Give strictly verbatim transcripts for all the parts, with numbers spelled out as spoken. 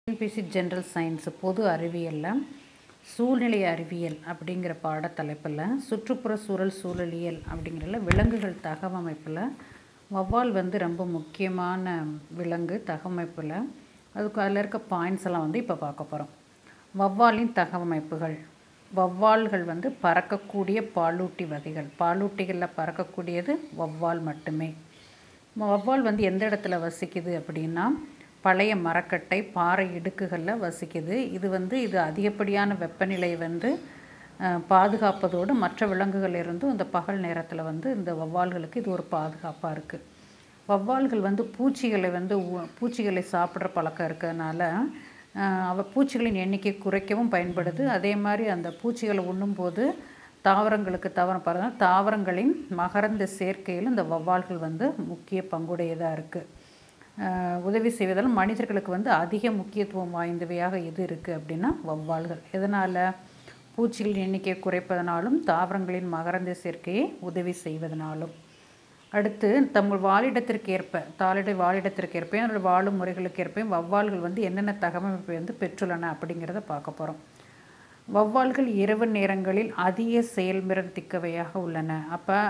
TNPSC general science பொது அறிவியலில் சூழ்நிலை அறிவியல் அப்படிங்கிற பாடத்தலைப்பில் சுற்றுப்புற சூழல் சூழலியல் அப்படிங்கிறதுல விலங்குகள் தகவமைப்பில் வௌவால் வந்து ரொம்ப முக்கியமான விலங்கு தகவமைப்பில். அதுக்கு அதில் இருக்க பாயிண்ட்ஸ் எல்லாம் வந்து இப்போ பார்க்க போகிறோம். வௌவாலின் தகவமைப்புகள். வௌவால்கள் வந்து பறக்கக்கூடிய பாலூட்டி வகைகள். பாலூட்டிகளில் பறக்கக்கூடியது வௌவால் மட்டுமே. வௌவால் வந்து எந்த இடத்துல வசிக்குது அப்படின்னா பழைய மரக்கட்டை பாறை இடுக்குகளில் வசிக்குது. இது வந்து இது அதிகப்படியான வெப்பநிலை வந்து பாதுகாப்பதோடு மற்ற விலங்குகளிலிருந்தும் இந்த பகல் நேரத்தில் வந்து இந்த வௌவால்களுக்கு இது ஒரு பாதுகாப்பாக இருக்குது. வௌவால்கள் வந்து பூச்சிகளை வந்து பூச்சிகளை சாப்பிட்ற பழக்கம் இருக்கிறதுனால அவ பூச்சிகளின் எண்ணிக்கை குறைக்கவும் பயன்படுது. அதே மாதிரி அந்த பூச்சிகளை உண்ணும்போது தாவரங்களுக்கு தவறு பாருங்கள் தாவரங்களின் மகரந்த சேர்க்கையில் இந்த வௌவால்கள் வந்து முக்கிய பங்குடையதாக இருக்குது. உதவி செய்வதால் மனிதர்களுக்கு வந்து அதிக முக்கியத்துவம் வாய்ந்தவையாக எது இருக்குது அப்படின்னா வௌவால்கள். எதனால்? பூச்சிகளின் எண்ணிக்கையை குறைப்பதனாலும் தாவரங்களின் மகரந்த சேர்க்கையை உதவி செய்வதனாலும். அடுத்து தங்கள் வாழிடத்திற்கு ஏற்ப தாளிட வாழிடத்திற்கு ஏற்ப அதோட வாழும் முறைகளுக்கு ஏற்ப வௌவால்கள் வந்து என்னென்ன தகவமைப்பை வந்து பெற்றுள்ளன அப்படிங்கிறத பார்க்க போகிறோம். வௌவால்கள் இரவு நேரங்களில் அதிக செயல்திறன் உள்ளன. அப்போ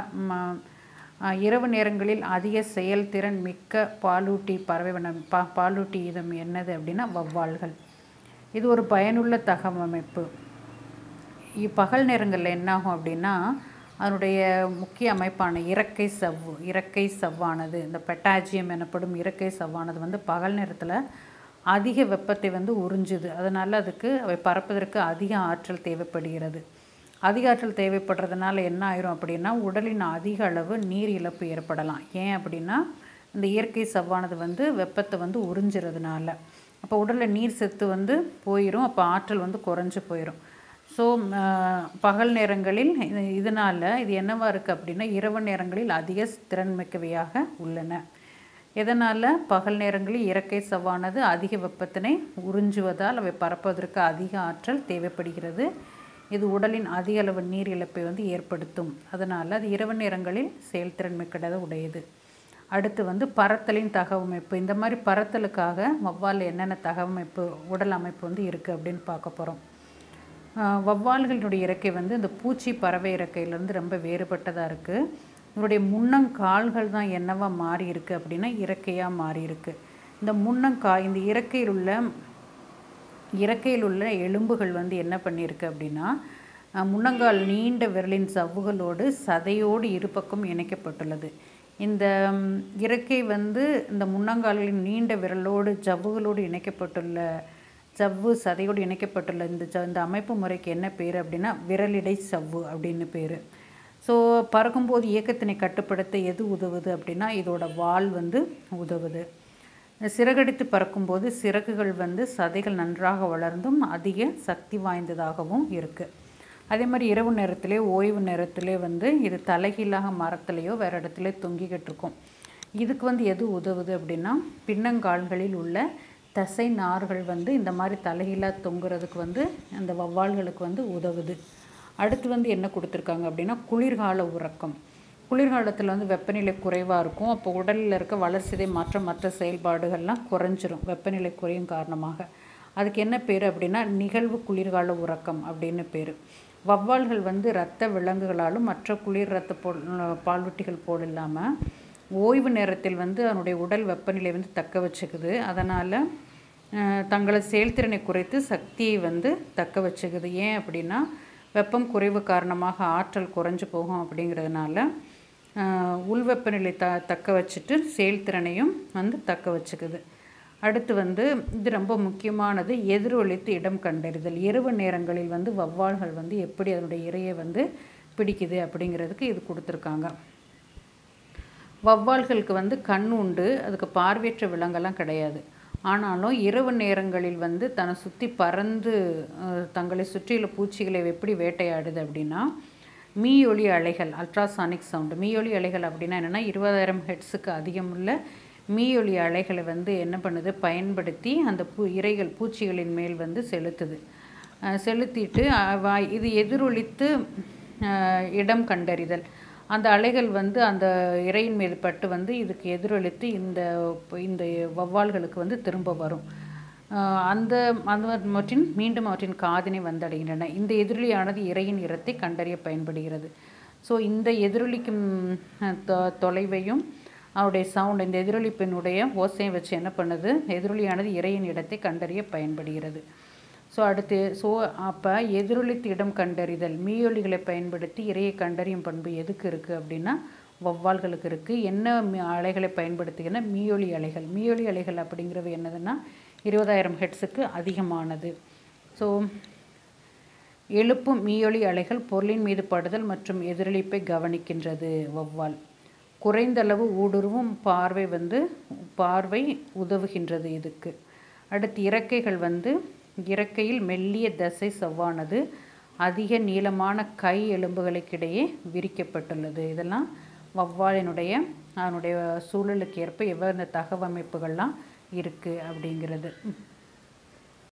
இரவு நேரங்களில் அதிக செயல்திறன் மிக்க பாலூட்டி பறவை பா பாலூட்டி இதம் என்னது அப்படின்னா வௌவால்கள். இது ஒரு பயனுள்ள தகவமைப்பு. பகல் நேரங்களில் என்னாகும் அப்படின்னா அதனுடைய முக்கிய அமைப்பான இறக்கை சவ்வு இறக்கை சவ்வானது இந்த பெட்டாஜியம் எனப்படும் இறக்கை சவ்வானது வந்து பகல் நேரத்தில் அதிக வெப்பத்தை வந்து உறிஞ்சுது. அதனால் அதுக்கு அவை பறப்பதற்கு அதிக ஆற்றல் தேவைப்படுகிறது. அதிக ஆற்றல் தேவைப்படுறதுனால என்ன ஆயிரும் அப்படின்னா உடலின் அதிக அளவு நீர் இழப்பு ஏற்படலாம். ஏன் அப்படின்னா இந்த இயற்கை சவ்வானது வந்து வெப்பத்தை வந்து உறிஞ்சுறதுனால அப்போ உடலில் நீர் சத்து வந்து போயிடும். அப்போ ஆற்றல் வந்து குறைஞ்சி போயிடும். ஸோ பகல் நேரங்களில் இதனால் இது என்னவாக இருக்குது அப்படின்னா இரவு நேரங்களில் அதிக திறன்மிக்கவையாக உள்ளன. எதனால்? பகல் நேரங்களில் இயற்கை சவ்வானது அதிக வெப்பத்தினை உறிஞ்சுவதால் அவை பறப்பதற்கு அதிக ஆற்றல் தேவைப்படுகிறது. இது உடலின் அதிக அளவு நீர் இழப்பை வந்து ஏற்படுத்தும். அதனால் அது இரவு நேரங்களில் செயல்திறன் மிக்கதாக உடையது. அடுத்து வந்து பறத்தலின் தகவமைப்பு. இந்த மாதிரி பறத்தலுக்காக வௌவால் என்னென்ன தகவமைப்பு உடல் அமைப்பு வந்து இருக்குது அப்படின்னு பார்க்க போகிறோம். வௌவால்களினுடைய இறக்கை வந்து இந்த பூச்சி பறவை இறக்கையிலேருந்து ரொம்ப வேறுபட்டதாக இருக்குது. இதனுடைய முன்னங்கால்கள் தான் என்னவா மாறி இருக்குது அப்படின்னா இறக்கையாக மாறி இருக்குது. இந்த முன்னங்கா இந்த இறக்கையில் உள்ள இறக்கையில் உள்ள எலும்புகள் வந்து என்ன பண்ணியிருக்கு அப்படின்னா முன்னங்கால் நீண்ட விரலின் சவ்வுகளோடு சதையோடு இருபக்கம் இணைக்கப்பட்டுள்ளது. இந்த இறக்கை வந்து இந்த முன்னங்கால்களின் நீண்ட விரலோடு ஜவ்வுகளோடு இணைக்கப்பட்டுள்ள சவ்வு சதையோடு இணைக்கப்பட்டுள்ள இந்த ஜ இந்த அமைப்பு முறைக்கு என்ன பேர் அப்படின்னா விரலிடை சவ்வு அப்படின்னு பேர். ஸோ பறக்கும்போது இயக்கத்தினை கட்டுப்படுத்த எது உதவுது அப்படின்னா இதோட வால் வந்து உதவுது. சிறகடித்து பறக்கும்போது சிறகுகள் வந்து சதைகள் நன்றாக வளர்ந்தும் அதிக சக்தி வாய்ந்ததாகவும் இருக்குது. அதே மாதிரி இரவு நேரத்திலே ஓய்வு நேரத்திலே வந்து இது தலைகீழாக மரத்துலேயோ வேறு இடத்துல தொங்கிக்கிட்டு இருக்கும். இதுக்கு வந்து எது உதவுது அப்படின்னா பின்னங்கால்களில் உள்ள தசை நார்கள் வந்து இந்த மாதிரி தலைகீழாக தொங்குறதுக்கு வந்து அந்த வௌவால்களுக்கு வந்து உதவுது. அடுத்து வந்து என்ன கொடுத்துருக்காங்க அப்படின்னா குளிர்கால உறக்கம். குளிர்காலத்தில் வந்து வெப்பநிலை குறைவாக இருக்கும். அப்போ உடலில் இருக்க வளர்சிதை மாற்றம் மற்ற செயல்பாடுகள்லாம் குறைஞ்சிரும் வெப்பநிலை குறையும் காரணமாக. அதுக்கு என்ன பேர் அப்படின்னா நிகழ்வு குளிர்கால உறக்கம் அப்படின்னு பேர். வௌவால்கள் வந்து இரத்த விலங்குகளாலும் மற்ற குளிர் இரத்த போ பாலூட்டிகள் போல் இல்லாமல் ஓய்வு நேரத்தில் வந்து அதனுடைய உடல் வெப்பநிலை வந்து தக்க வச்சுக்குது. அதனால் தங்களது செயல்திறனை குறைத்து சக்தியை வந்து தக்க வச்சுக்குது. ஏன் அப்படின்னா வெப்பம் குறைவு காரணமாக ஆற்றல் குறைஞ்சி போகும். அப்படிங்கிறதுனால உள் வெப்பநிலை த தக்க வச்சுட்டு செயல்திறனையும் வந்து தக்க வச்சுக்குது. அடுத்து வந்து இது ரொம்ப முக்கியமானது எதிரொலித்து இடம் கண்டறிதல். இரவு நேரங்களில் வந்து வௌவால்கள் வந்து எப்படி அதனுடைய இரையை வந்து பிடிக்குது அப்படிங்கிறதுக்கு இது கொடுத்துருக்காங்க. வௌவால்களுக்கு வந்து கண் உண்டு. அதுக்கு பார்வையற்ற விலங்கெல்லாம் கிடையாது. ஆனாலும் இரவு நேரங்களில் வந்து தன்னை சுற்றி பறந்து தங்களை சுற்றியுள்ள பூச்சிகளை எப்படி வேட்டையாடுது அப்படின்னா மீயொலி அலைகள் அல்ட்ராசானிக் சவுண்டு. மீயொலி அலைகள் அப்படின்னா என்னென்னா இருபதாயிரம் ஹெட்ஸுக்கு அதிகமுள்ள மீயொலி அலைகளை வந்து என்ன பண்ணுது பயன்படுத்தி அந்த பூ இரைகள் பூச்சிகளின் மேல் வந்து செலுத்துது. செலுத்திட்டு இது எதிரொலித்து இடம் கண்டறிதல். அந்த அலைகள் வந்து அந்த இரையின் மீது பட்டு வந்து இதுக்கு எதிரொலித்து இந்த இந்த வௌவால்களுக்கு வந்து திரும்ப வரும். அந்த அவற்றின் மீண்டும் அவற்றின் காதினை வந்தடைகின்றன. இந்த எதிரொலியானது இரையின் நிறத்தை கண்டறிய பயன்படுகிறது. ஸோ இந்த எதிரொலிக்கும் தொ தொலைவையும் அவருடைய சவுண்ட் இந்த எதிரொலிப்பினுடைய ஓசையை வச்சு என்ன பண்ணுது, எதிரொலியானது இரையின் இடத்தை கண்டறிய பயன்படுகிறது. ஸோ அடுத்து ஸோ அப்போ எதிரொலித்து இடம் கண்டறிதல் மீயொலிகளை பயன்படுத்தி இரையை கண்டறியும் பண்பு எதுக்கு இருக்குது அப்படின்னா வௌவால்களுக்கு இருக்குது. என்ன அலைகளை பயன்படுத்துகிற மீயொலி அலைகள். மீயொலி அலைகள் அப்படிங்கிறது என்னதுன்னா இருபதாயிரம் ஹெர்ட்ஸுக்கு அதிகமானது. ஸோ எழுப்பும் மீயொலி அலைகள் பொருளின் மீது படுதல் மற்றும் எதிரொலிப்பை கவனிக்கின்றது வௌவால். குறைந்தளவு ஊடுருவும் பார்வை வந்து பார்வை உதவுகின்றது இதுக்கு. அடுத்து இறக்கைகள் வந்து இறக்கையில் மெல்லிய தசை சவ்வானது அதிக நீளமான கை எலும்புகளுக்கிடையே விரிக்கப்பட்டுள்ளது. இதெல்லாம் வௌவாலினுடைய அதனுடைய சூழலுக்கு ஏற்ப எவ்வளவு தகவமைப்புகள்லாம் இருக்குது அப்படிங்கிறது.